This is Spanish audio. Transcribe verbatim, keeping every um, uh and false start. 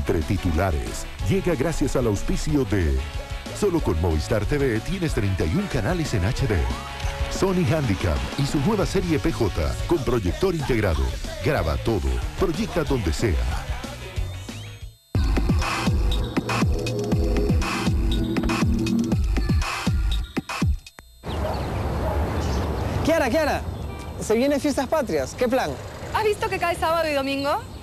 entre titulares llega gracias al auspicio de... Solo con Movistar T V tienes treinta y un canales en H D. Sony Handycam y su nueva serie P J con proyector integrado. Graba todo, proyecta donde sea. Kiara, Kiara, se vienen fiestas patrias. ¿Qué plan? ¿Has visto que cae sábado y domingo?